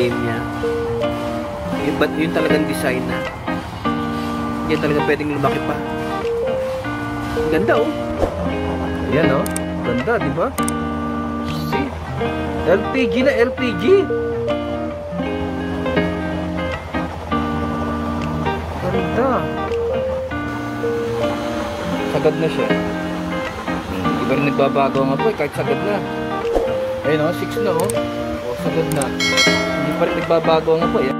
frame niya. Yun talagang design na. Hindi talaga pwedeng lumaki pa. Ganda oh. Ayan oh. Ganda, di ba? See? LPG na LPG. Ganda. Sagad na siya. Di ba rin nagbabago nga po eh, kahit sagad na. Ayun oh, 6 na oh. O, sagad na. Hindi pa rin nagbabago nga po eh.